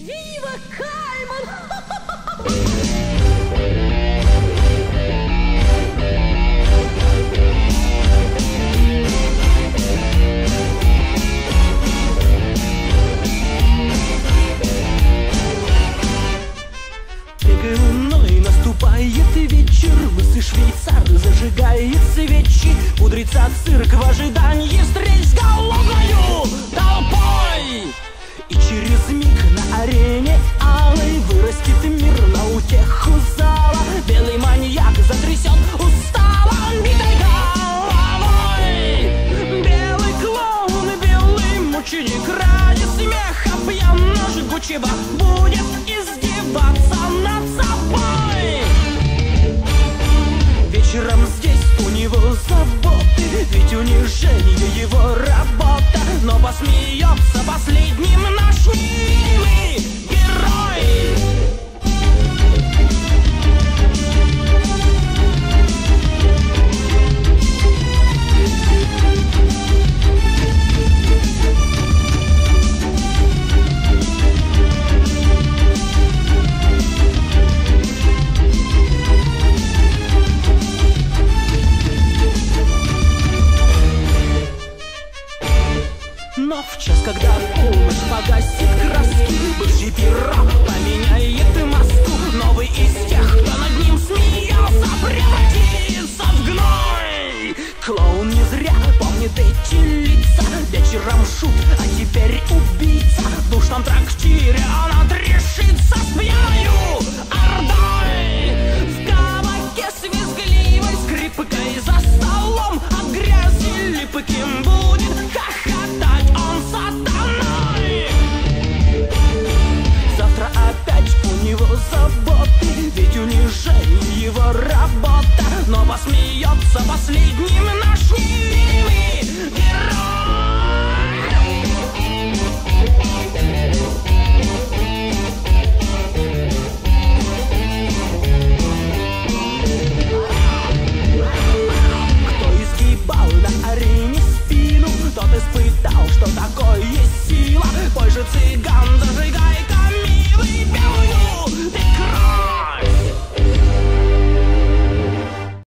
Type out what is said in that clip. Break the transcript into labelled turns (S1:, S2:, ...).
S1: Вива Кайман!
S2: Луной наступает вечер, лысый швейцар зажигает свечи, пудрится цирк в ожидании встреч с голодною толпой. И через миг на арене алой вырастет мир на утеху зала. Белый маньяк затрясет устало битой головой. Белый клоун, белый мученик ради смеха пьяно жгучего будет издеваться над собой. Вечером здесь у него заботы, ведь унижение его работа. Но посмеется последним наш милый герой. Но в час, когда полночь погасит краски, бывший пирог поменяет маску. Новый из тех, кто над ним смеялся, превратится в гной. Клоун не зря помнит эти лица. Вечером шут, а теперь убийца. В душном трактире он отрешится с пьяною ордой. В кабаке с визгливой скрипкой за столом от грязи липким будет хохотать он сатаной. Завтра опять у него заботы, ведь унижение его работа. Но посмеется последним наш милый герой. Кто изгибал на арене спину, тот испытал, что такое сила. Пой же, цыган, зажигай